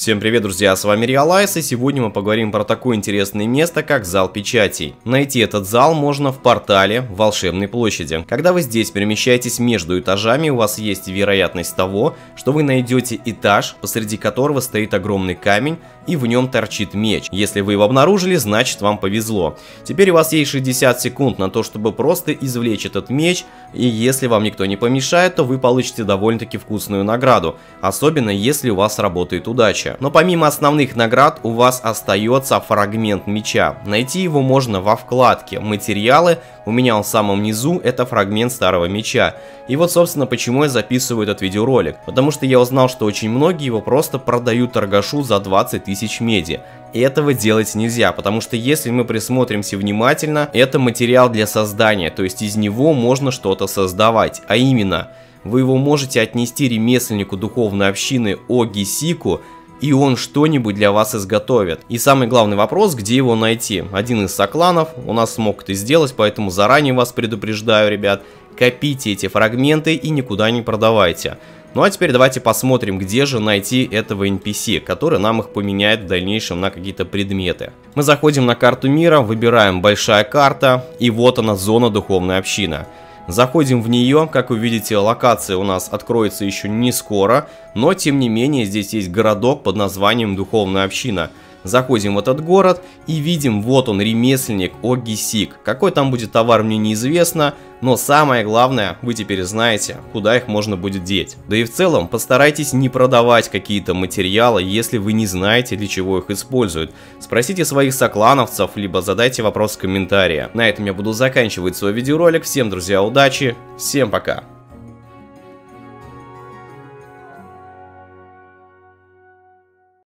Всем привет, друзья, с вами Realize, и сегодня мы поговорим про такое интересное место, как зал печатей. Найти этот зал можно в портале Волшебной площади. Когда вы здесь перемещаетесь между этажами, у вас есть вероятность того, что вы найдете этаж, посреди которого стоит огромный камень, и в нем торчит меч. Если вы его обнаружили, значит вам повезло. Теперь у вас есть 60 секунд на то, чтобы просто извлечь этот меч, и если вам никто не помешает, то вы получите довольно-таки вкусную награду, особенно если у вас работает удача. Но помимо основных наград у вас остается фрагмент меча. Найти его можно во вкладке «Материалы». У меня он в самом низу, это фрагмент старого меча. И вот, собственно, почему я записываю этот видеоролик. Потому что я узнал, что очень многие его просто продают торгашу за 20 тысяч меди. И этого делать нельзя, потому что если мы присмотримся внимательно, это материал для создания, то есть из него можно что-то создавать. А именно, вы его можете отнести ремесленнику духовной общины Оги Сику, и он что-нибудь для вас изготовит. И самый главный вопрос, где его найти. Один из сокланов у нас смог это сделать, поэтому заранее вас предупреждаю, ребят, копите эти фрагменты и никуда не продавайте. Ну а теперь давайте посмотрим, где же найти этого NPC, который нам их поменяет в дальнейшем на какие-то предметы. Мы заходим на карту мира, выбираем большая карта, и вот она, зона духовная община. Заходим в нее, как вы видите, локация у нас откроется еще не скоро, но тем не менее здесь есть городок под названием Духовная община. Заходим в этот город и видим, вот он, ремесленник Оги Сик. Какой там будет товар, мне неизвестно, но самое главное, вы теперь знаете, куда их можно будет деть. Да и в целом, постарайтесь не продавать какие-то материалы, если вы не знаете, для чего их используют. Спросите своих соклановцев, либо задайте вопрос в комментариях. На этом я буду заканчивать свой видеоролик. Всем, друзья, удачи, всем пока!